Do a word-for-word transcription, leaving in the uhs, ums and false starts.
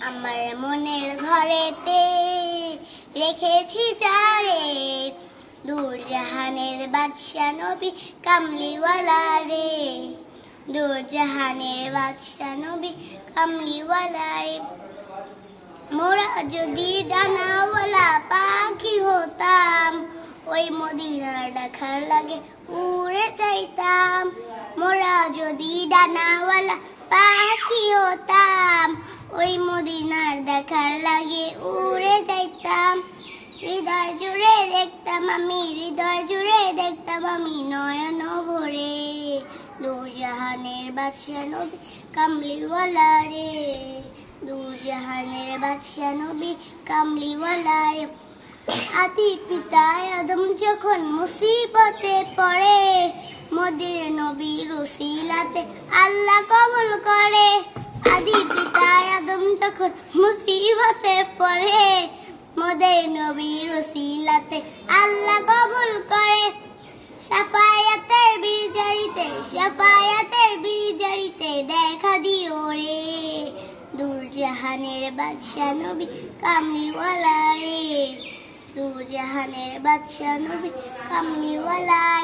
আমার মনের ঘরেতে রেখেছি যারে, দূর জাহানের বাদশা নবী কামলিওয়ালা রে, দূর জাহানের বাদশা নবী কামলিওয়ালা রে। মোরা যদি ডানাওয়ালা পাখি হতাম, ওই মদিনার দেখার লাগে উড়ে যাইতাম। মোরা যদি ডানাওয়ালা পাখি হতাম, ওই মদিনার দেখার লাগে উড়ে যাইতাম। হৃদয় জুড়ে দেখতাম আমি, হৃদয় জুড়ে দেখতাম আমি নয়ন ভরে, দূর জাহানের বাদশা নবী কামলিওয়ালা রে, দূর জাহানের বাদশা নবী কামলিওয়ালা রে। আদি পিতা আদম যখন মুসিবতে পড়ে, মোদের নবীর উসিলাতে আল্লাহ কবুল করে। আদি পিতা আদম যখন মুসিবতে পড়ে, মোদের নবীর উসিলাতে আল্লাহ কবুল করে। শাফায়াতের বিজড়িতে, শাফায়াতের বিজড়িতে দেখা দিও রে, দূর জাহানের বাদশা নবী কামলিওয়ালা রে, দূর জাহানের বাদশা নবী কামলিওয়ালা।